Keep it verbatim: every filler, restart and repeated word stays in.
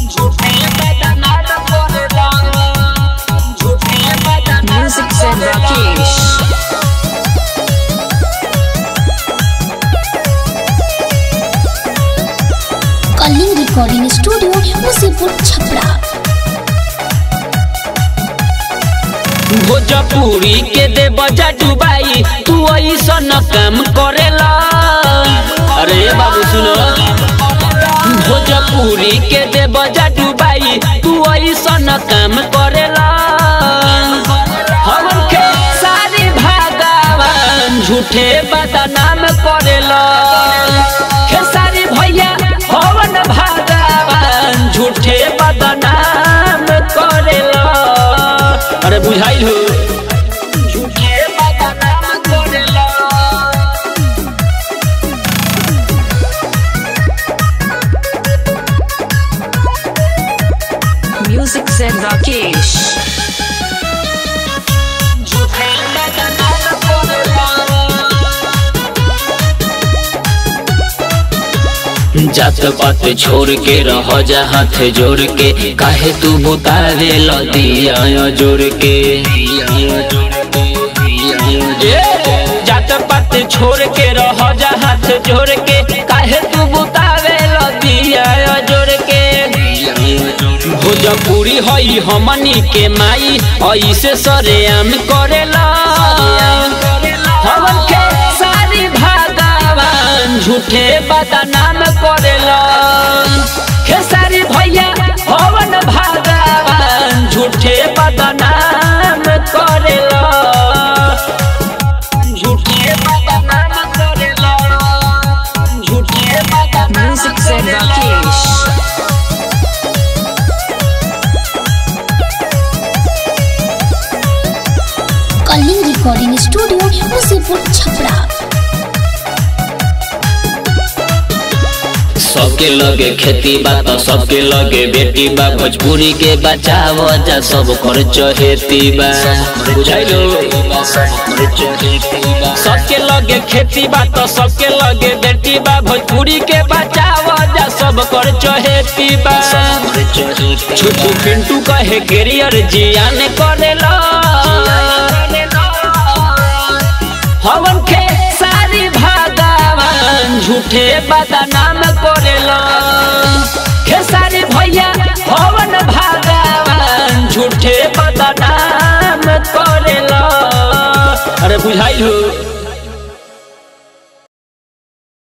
Music said Rakesh. Kaling recording studio Musipur Chhapra. Bhojpuri के दे बजा डुबाई तू ऐसा न काम करेला। अरे बाबू सुनो, भोजपुरी के दे बजा डुबाई तू ऐसा न काम करेला। हमन के सारी भगवान झूठे बदनाम करेला। खेसारी भैया हवन भगवान झूठे बदनाम करेला। अरे बुझाइल हो, झूठे बदनाम करेला। Music said Rakesh. झूठे बदनाम करेला। जात पात छोड़ के रह जा हाथ जोड़ के, काहे तू बुतावे लदिया जोड़ के। जात पात छोड़ के रह जा हाथ जोड़ के, काहे तू बुतावे लदिया जोड़ के। भोजपुरी हई हमनी के माई ऐसे सरेआम करेला। हमन के सारी भगवान झूठे बदनाम करेला। खेसारी भैया हवन भगवान झूठे बदनाम करेला। झूठे बदनाम करेला। झूठे बदनाम। Music said Rakesh. Kaling recording studio Musipur Chhapra. सबके लगे खेती बा तो सबके लगे बेटी बा। भोजपुरी के बचाव जा सब कर चहेती बा। बुझाइलो, सबके लगे खेती बा तो सबके लगे बेटी बा। भोजपुरी के बचाव जा सब कर चहेती बा। छोटू पिंटू कहे कैरियर जियान करेला। हवन के सारी भगवान झूठे बदनाम करेला। खेसारी भैया हवन भगवान झूठे बदनाम करेला। अरे बुझाइल हो।